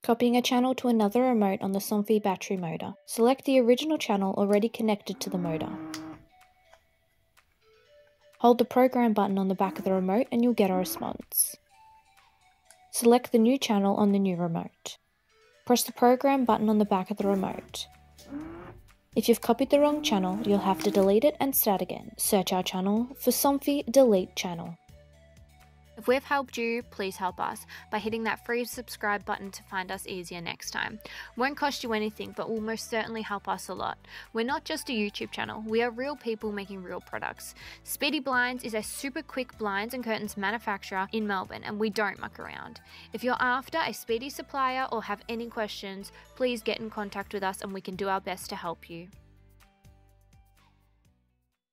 Copying a channel to another remote on the Somfy battery motor. Select the original channel already connected to the motor. Hold the program button on the back of the remote and you'll get a response. Select the new channel on the new remote. Press the program button on the back of the remote. If you've copied the wrong channel, you'll have to delete it and start again. Search our channel for Somfy Delete Channel. If we've helped you, please help us by hitting that free subscribe button to find us easier next time. Won't cost you anything, but will most certainly help us a lot. We're not just a YouTube channel, we are real people making real products. Speedy Blinds is a super quick blinds and curtains manufacturer in Melbourne, and we don't muck around. If you're after a speedy supplier or have any questions, please get in contact with us and we can do our best to help you.